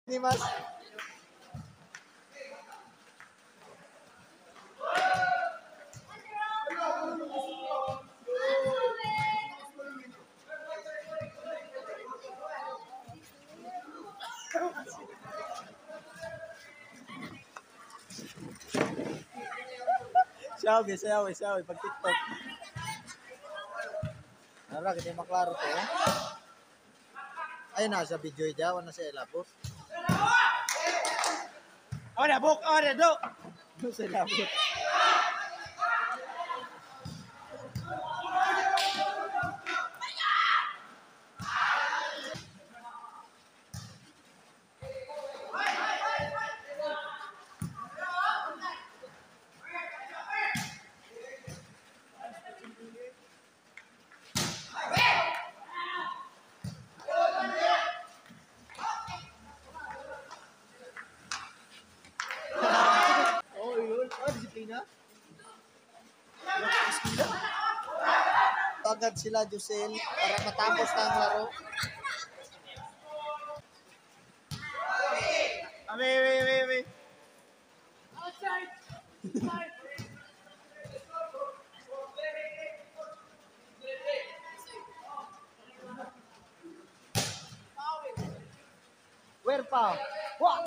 Ni Mas. Siyaw, pag TikTok. Nara, kita maklaro to. Ay, nasa video ija, wala siya ilabot. Ada buk, ada do. Sa ilabot. Oh, yun. Oh, disiplina. Agad sila, Jusel, para matapos na ang laro. Wait. Where pa? What?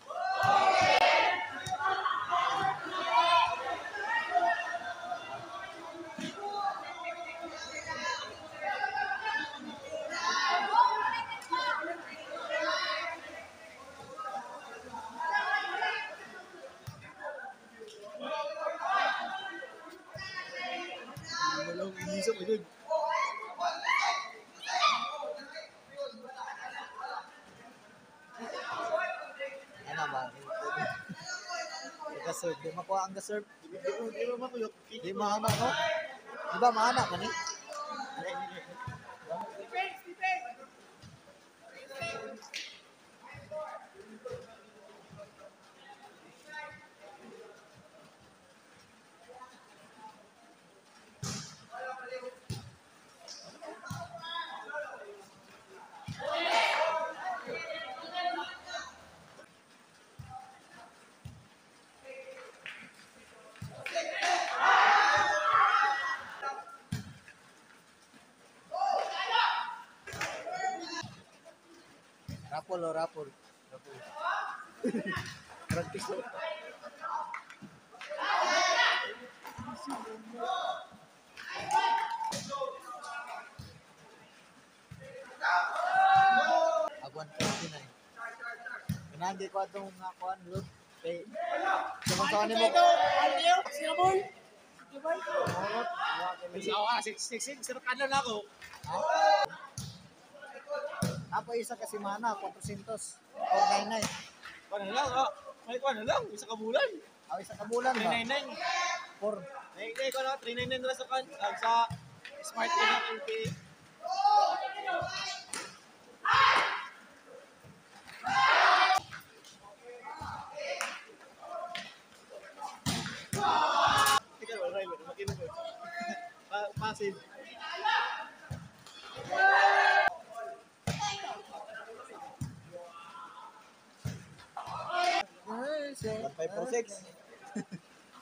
Walang inisip mo dun. Ano ba? Gaserve. Di makuha ang gaserve. Di mo makuyok. Di mahanak, no? Di ba mahanak man eh? Rapol. Practice. Agwan 49. Pinagi ko atong nga kuan look. Kay kung mo. Kasi ako, siksik, sirkanan ako. Apo isa kasi mana 400 499. Kuha na lang, may kuha na lang, isa kabulan. Isa ka bulan ba? 399. 4. Hindi ko na, 399 na sa Smart Pay ng LK. Tika, wala yun, makinig mo. Passive. Yes, 1546.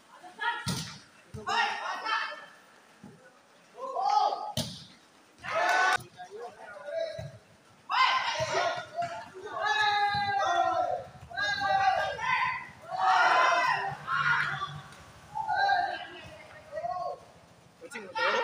Kucing mo to?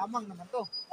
Lamang naman to.